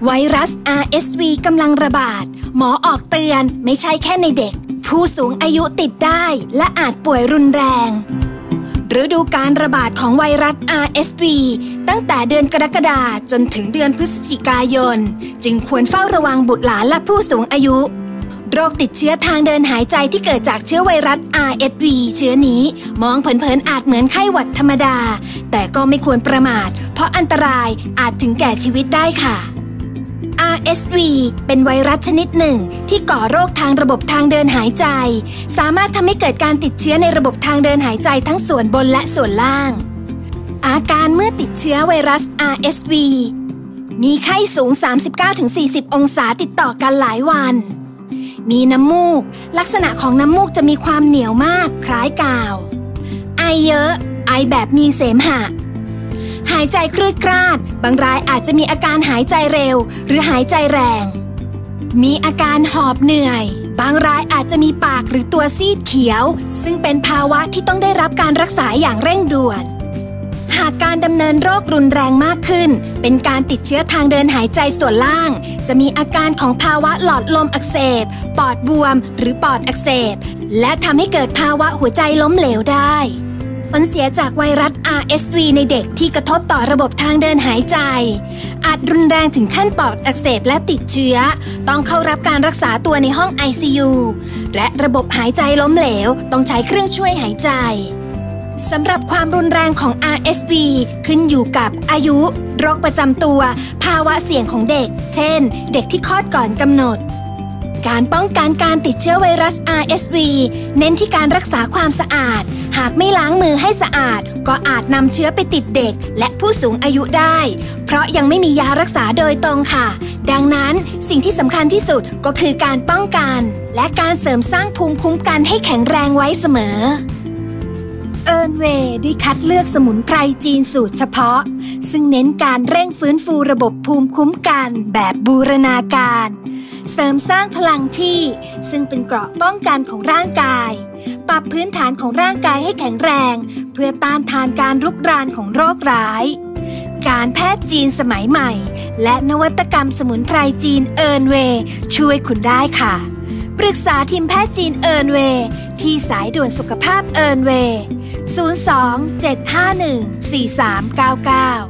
ไวรัส RSV กำลังระบาดหมอออกเตือนไม่ใช่แค่ในเด็กผู้สูงอายุติดได้และอาจป่วยรุนแรงฤดูการระบาดของไวรัส RSV ตั้งแต่เดือนกรกฎาคมจนถึงเดือนพฤศจิกายนจึงควรเฝ้าระวังบุตรหลานและผู้สูงอายุโรคติดเชื้อทางเดินหายใจที่เกิดจากเชื้อไวรัส RSV เชื้อนี้มองเผินๆอาจเหมือนไข้หวัดธรรมดาแต่ก็ไม่ควรประมาทเพราะอันตรายอาจถึงแก่ชีวิตได้ค่ะ RSV เป็นไวรัสชนิดหนึ่งที่ก่อโรคทางระบบทางเดินหายใจสามารถทำให้เกิดการติดเชื้อในระบบทางเดินหายใจทั้งส่วนบนและส่วนล่างอาการเมื่อติดเชื้อไวรัส RSV มีไข้สูง 39-40 องศาติดต่อกันหลายวันมีน้ำมูกลักษณะของน้ำมูกจะมีความเหนียวมากคล้ายกาวไอเยอะไอแบบมีเสมหะหายใจครืดคราดบางรายอาจจะมีอาการหายใจเร็วหรือหายใจแรงมีอาการหอบเหนื่อยบางรายอาจจะมีปากหรือตัวซีดเขียวซึ่งเป็นภาวะที่ต้องได้รับการรักษาอย่างเร่งด่วนหากการดำเนินโรครุนแรงมากขึ้นเป็นการติดเชื้อทางเดินหายใจส่วนล่างจะมีอาการของภาวะหลอดลมอักเสบปอดบวมหรือปอดอักเสบและทำให้เกิดภาวะหัวใจล้มเหลวได้ผลเสียจากไวรัส RSV ในเด็กที่กระทบต่อระบบทางเดินหายใจอาจรุนแรงถึงขั้นปอดอักเสบและติดเชื้อต้องเข้ารับการรักษาตัวในห้อง ICU และระบบหายใจล้มเหลวต้องใช้เครื่องช่วยหายใจสำหรับความรุนแรงของ RSV ขึ้นอยู่กับอายุโรคประจำตัวภาวะเสี่ยงของเด็กเช่นเด็กที่คลอดก่อนกำหนดการป้องกันการติดเชื้อไวรัส RSV เน้นที่การรักษาความสะอาดหากไม่ล้างมือให้สะอาดก็อาจนำเชื้อไปติดเด็กและผู้สูงอายุได้เพราะยังไม่มียารักษาโดยตรงค่ะดังนั้นสิ่งที่สำคัญที่สุดก็คือการป้องกันและการเสริมสร้างภูมิคุ้มกันให้แข็งแรงไว้เสมอเอิร์นเวย์ได้คัดเลือกสมุนไพรจีนสูตรเฉพาะซึ่งเน้นการเร่งฟื้นฟูระบบภูมิคุ้มกันแบบบูรณาการเสริมสร้างพลังที่ซึ่งเป็นเกราะป้องกันของร่างกายปรับพื้นฐานของร่างกายให้แข็งแรงเพื่อต้านทานการรุกรานของโรคร้ายการแพทย์จีนสมัยใหม่และนวัตกรรมสมุนไพรจีนเอิร์นเวย์ช่วยคุณได้ค่ะปรึกษาทีมแพทย์จีนเอิร์นเวย์ที่สายด่วนสุขภาพเอิร์นเวย์ 02-751-4399